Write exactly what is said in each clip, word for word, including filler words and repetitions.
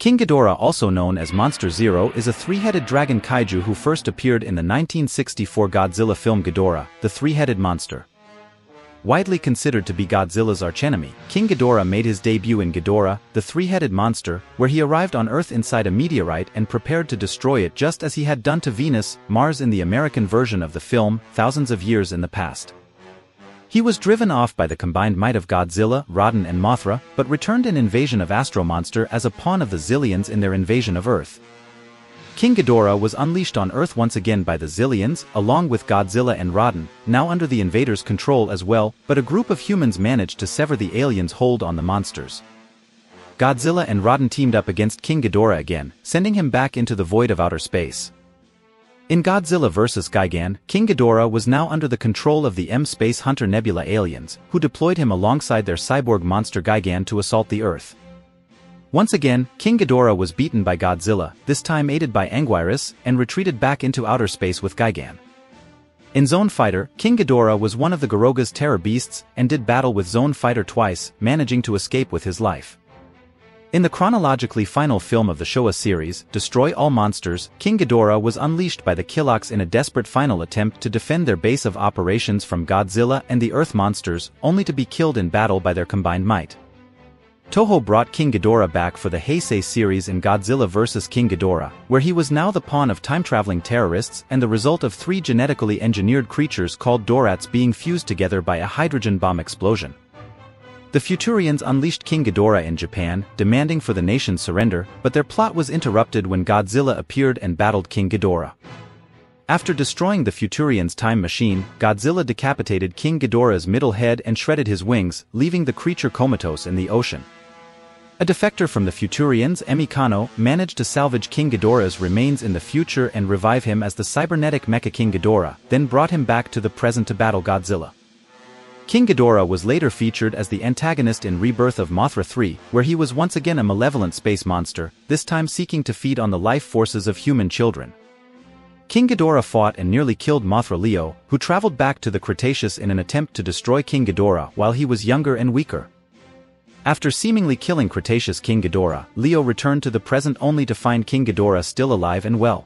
King Ghidorah, also known as Monster Zero, is a three-headed dragon kaiju who first appeared in the nineteen sixty-four Godzilla film Ghidorah, the Three-Headed Monster. Widely considered to be Godzilla's archenemy, King Ghidorah made his debut in Ghidorah, the Three-Headed Monster, where he arrived on Earth inside a meteorite and prepared to destroy it just as he had done to Venus, Mars in the American version of the film, thousands of years in the past. He was driven off by the combined might of Godzilla, Rodan and Mothra, but returned in Invasion of Astro Monster as a pawn of the Zillions in their invasion of Earth. King Ghidorah was unleashed on Earth once again by the Zillions, along with Godzilla and Rodan, now under the invaders' control as well, but a group of humans managed to sever the aliens' hold on the monsters. Godzilla and Rodan teamed up against King Ghidorah again, sending him back into the void of outer space. In Godzilla versus. Gigan, King Ghidorah was now under the control of the M Space Hunter Nebula aliens, who deployed him alongside their cyborg monster Gigan to assault the Earth. Once again, King Ghidorah was beaten by Godzilla, this time aided by Anguirus, and retreated back into outer space with Gigan. In Zone Fighter, King Ghidorah was one of the Garoga's terror beasts and did battle with Zone Fighter twice, managing to escape with his life. In the chronologically final film of the Showa series, Destroy All Monsters, King Ghidorah was unleashed by the Killox in a desperate final attempt to defend their base of operations from Godzilla and the Earth monsters, only to be killed in battle by their combined might. Toho brought King Ghidorah back for the Heisei series in Godzilla versus. King Ghidorah, where he was now the pawn of time-traveling terrorists and the result of three genetically engineered creatures called Dorats being fused together by a hydrogen bomb explosion. The Futurians unleashed King Ghidorah in Japan, demanding for the nation's surrender, but their plot was interrupted when Godzilla appeared and battled King Ghidorah. After destroying the Futurians' time machine, Godzilla decapitated King Ghidorah's middle head and shredded his wings, leaving the creature comatose in the ocean. A defector from the Futurians, Emi Kano, managed to salvage King Ghidorah's remains in the future and revive him as the cybernetic Mecha King Ghidorah, then brought him back to the present to battle Godzilla. King Ghidorah was later featured as the antagonist in Rebirth of Mothra three, where he was once again a malevolent space monster, this time seeking to feed on the life forces of human children. King Ghidorah fought and nearly killed Mothra Leo, who traveled back to the Cretaceous in an attempt to destroy King Ghidorah while he was younger and weaker. After seemingly killing Cretaceous King Ghidorah, Leo returned to the present only to find King Ghidorah still alive and well.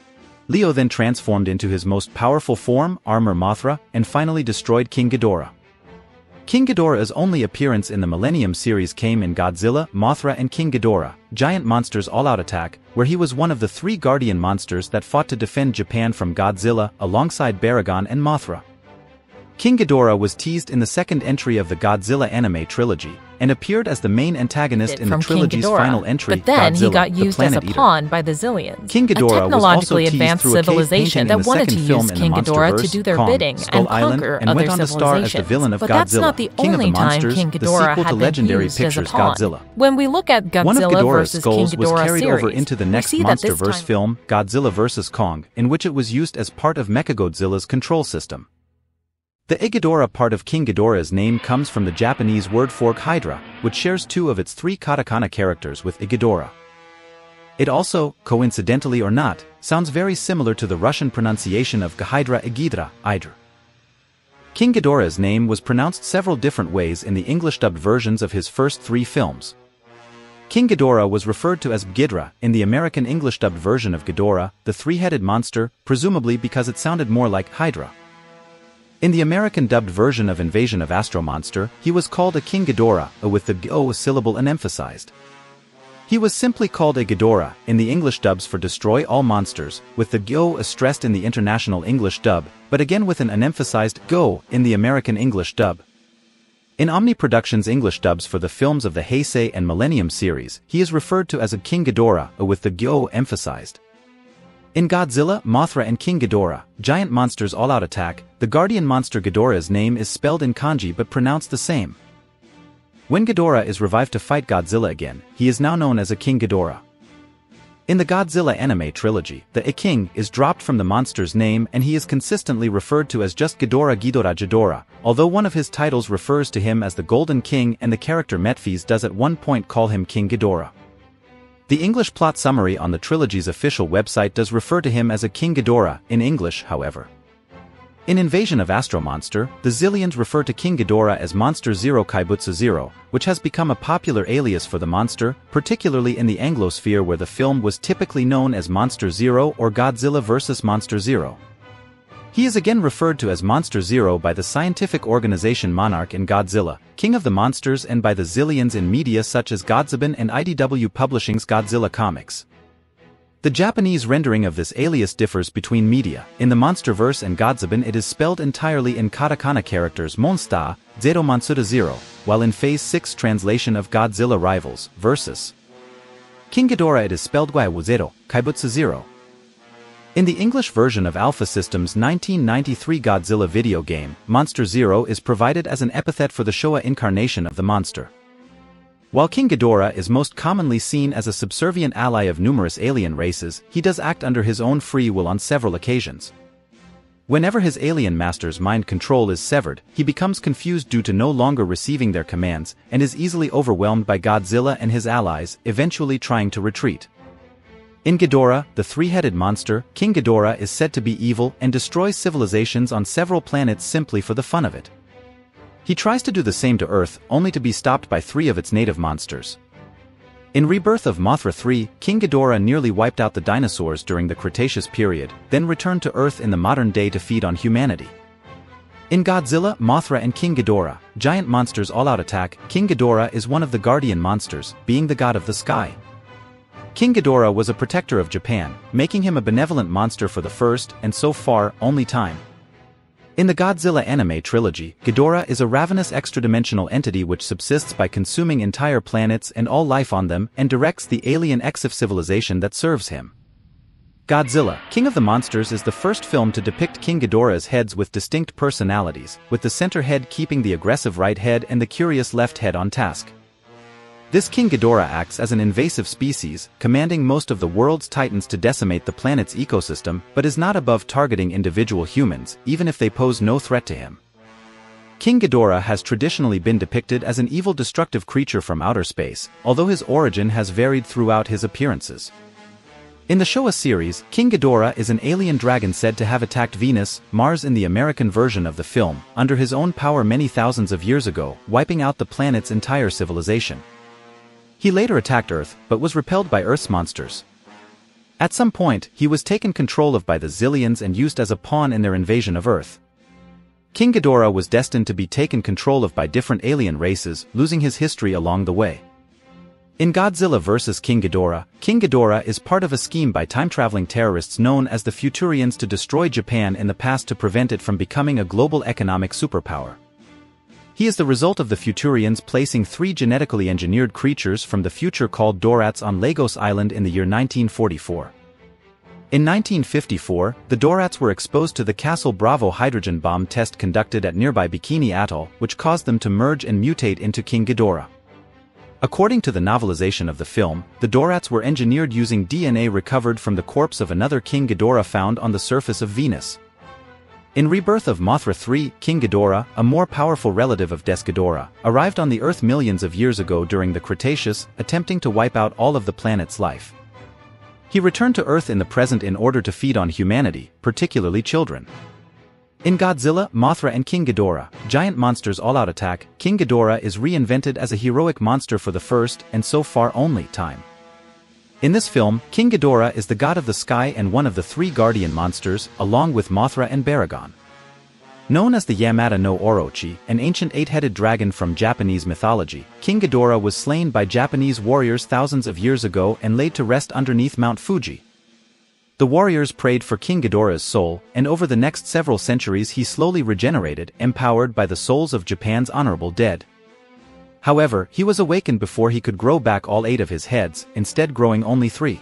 Leo then transformed into his most powerful form, Armor Mothra, and finally destroyed King Ghidorah. King Ghidorah's only appearance in the Millennium series came in Godzilla, Mothra and King Ghidorah, Giant Monsters All-Out Attack, where he was one of the three Guardian monsters that fought to defend Japan from Godzilla alongside Baragon and Mothra. King Ghidorah was teased in the second entry of the Godzilla anime trilogy, and appeared as the main antagonist in the trilogy's Ghidorah, final entry, but then Godzilla, he got used as a Eater. pawn by the Zillions, King Ghidorah a technologically was also advanced teased through a civilization cave that wanted to use King Ghidorah to do their Kong, bidding Skull and Island, conquer and other went on to star as the civilizations. villain of But Godzilla, that's not the King only of the time Monsters, King the Ghidorah sequel had to been legendary used as a pictures pawn. Godzilla. When we look at Godzilla One of Ghidorah's versus King skulls was Ghidorah carried series, over into the we next see that this MonsterVerse time film, Godzilla versus. Kong, in which it was used as part of Mechagodzilla's control system. The Ghidorah part of King Ghidorah's name comes from the Japanese word fork Hydra, which shares two of its three katakana characters with Ghidorah. It also, coincidentally or not, sounds very similar to the Russian pronunciation of Ghidra Ghidra, Hydra. King Ghidorah's name was pronounced several different ways in the English-dubbed versions of his first three films. King Ghidorah was referred to as Ghidra in the American English-dubbed version of Ghidorah, the three-headed monster, presumably because it sounded more like Hydra. In the American dubbed version of Invasion of Astro Monster, he was called a King Ghidorah, with the G-O syllable unemphasized. He was simply called a Ghidorah in the English dubs for Destroy All Monsters, with the G-O stressed in the international English dub, but again with an unemphasized G-O in the American English dub. In Omni Productions English dubs for the films of the Heisei and Millennium series, he is referred to as a King Ghidorah, with the G-O emphasized. In Godzilla, Mothra and King Ghidorah, Giant Monsters All-Out Attack, the Guardian monster Ghidorah's name is spelled in kanji but pronounced the same. When Ghidorah is revived to fight Godzilla again, he is now known as a King Ghidorah. In the Godzilla anime trilogy, the I-King is dropped from the monster's name and he is consistently referred to as just Ghidorah Ghidorah Ghidorah, although one of his titles refers to him as the Golden King and the character Metphis does at one point call him King Ghidorah. The English plot summary on the trilogy's official website does refer to him as a King Ghidorah, in English, however. In Invasion of Astro Monster, the Xiliens refer to King Ghidorah as Monster Zero Kaibutsu Zero, which has become a popular alias for the monster, particularly in the Anglosphere where the film was typically known as Monster Zero or Godzilla versus. Monster Zero. He is again referred to as Monster Zero by the scientific organization Monarch in Godzilla, King of the Monsters, and by the Xiliens in media such as Godzibun and I D W Publishing's Godzilla Comics. The Japanese rendering of this alias differs between media. In the Monsterverse and Godzibun it is spelled entirely in katakana characters Monsta, Zero Monsuda Zero, while in Phase six translation of Godzilla Rivals, Versus King Ghidorah it is spelled Guaiwu Zero, Kaibutsu Zero. In the English version of Alpha Systems' nineteen ninety-three Godzilla video game, Monster Zero is provided as an epithet for the Showa incarnation of the monster. While King Ghidorah is most commonly seen as a subservient ally of numerous alien races, he does act under his own free will on several occasions. Whenever his alien master's mind control is severed, he becomes confused due to no longer receiving their commands, and is easily overwhelmed by Godzilla and his allies, eventually trying to retreat. In Ghidorah, the three-headed monster, King Ghidorah is said to be evil and destroys civilizations on several planets simply for the fun of it. He tries to do the same to Earth, only to be stopped by three of its native monsters. In Rebirth of Mothra three, King Ghidorah nearly wiped out the dinosaurs during the Cretaceous period, then returned to Earth in the modern day to feed on humanity. In Godzilla, Mothra and King Ghidorah, Giant Monsters All-Out Attack, King Ghidorah is one of the guardian monsters, being the god of the sky. King Ghidorah was a protector of Japan, making him a benevolent monster for the first, and so far, only time. In the Godzilla anime trilogy, Ghidorah is a ravenous extra-dimensional entity which subsists by consuming entire planets and all life on them and directs the alien Exif civilization that serves him. Godzilla, King of the Monsters is the first film to depict King Ghidorah's heads with distinct personalities, with the center head keeping the aggressive right head and the curious left head on task. This King Ghidorah acts as an invasive species, commanding most of the world's titans to decimate the planet's ecosystem, but is not above targeting individual humans, even if they pose no threat to him. King Ghidorah has traditionally been depicted as an evil destructive creature from outer space, although his origin has varied throughout his appearances. In the Showa series, King Ghidorah is an alien dragon said to have attacked Venus, Mars in the American version of the film, under his own power many thousands of years ago, wiping out the planet's entire civilization. He later attacked Earth, but was repelled by Earth's monsters. At some point, he was taken control of by the Xiliens and used as a pawn in their invasion of Earth. King Ghidorah was destined to be taken control of by different alien races, losing his history along the way. In Godzilla versus. King Ghidorah, King Ghidorah is part of a scheme by time-traveling terrorists known as the Futurians to destroy Japan in the past to prevent it from becoming a global economic superpower. He is the result of the Futurians placing three genetically engineered creatures from the future called Dorats on Lagos Island in the year nineteen forty-four. In nineteen fifty-four, the Dorats were exposed to the Castle Bravo hydrogen bomb test conducted at nearby Bikini Atoll, which caused them to merge and mutate into King Ghidorah. According to the novelization of the film, the Dorats were engineered using D N A recovered from the corpse of another King Ghidorah found on the surface of Venus. In Rebirth of Mothra three, King Ghidorah, a more powerful relative of Des Ghidorah, arrived on the Earth millions of years ago during the Cretaceous, attempting to wipe out all of the planet's life. He returned to Earth in the present in order to feed on humanity, particularly children. In Godzilla, Mothra and King Ghidorah, Giant Monsters All-Out Attack, King Ghidorah is reinvented as a heroic monster for the first, and so far only, time. In this film, King Ghidorah is the god of the sky and one of the three guardian monsters, along with Mothra and Baragon. Known as the Yamata no Orochi, an ancient eight-headed dragon from Japanese mythology, King Ghidorah was slain by Japanese warriors thousands of years ago and laid to rest underneath Mount Fuji. The warriors prayed for King Ghidorah's soul, and over the next several centuries he slowly regenerated, empowered by the souls of Japan's honorable dead. However, he was awakened before he could grow back all eight of his heads, instead growing only three.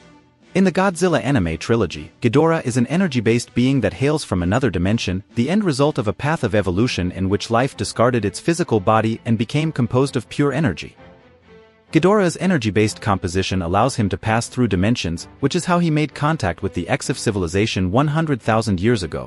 In the Godzilla anime trilogy, Ghidorah is an energy-based being that hails from another dimension, the end result of a path of evolution in which life discarded its physical body and became composed of pure energy. Ghidorah's energy-based composition allows him to pass through dimensions, which is how he made contact with the Exif civilization one hundred thousand years ago.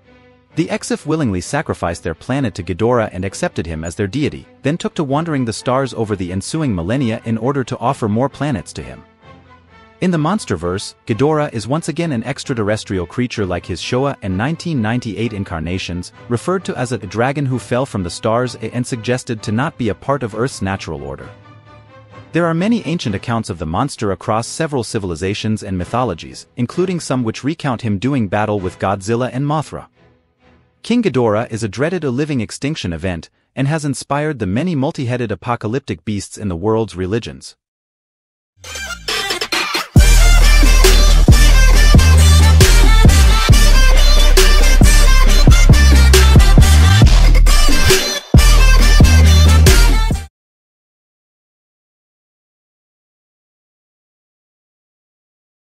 The Exif willingly sacrificed their planet to Ghidorah and accepted him as their deity, then took to wandering the stars over the ensuing millennia in order to offer more planets to him. In the Monsterverse, Ghidorah is once again an extraterrestrial creature like his Showa and nineteen ninety-eight incarnations, referred to as a dragon who fell from the stars and suggested to not be a part of Earth's natural order. There are many ancient accounts of the monster across several civilizations and mythologies, including some which recount him doing battle with Godzilla and Mothra. King Ghidorah is a dreaded living extinction event, and has inspired the many multi-headed apocalyptic beasts in the world's religions.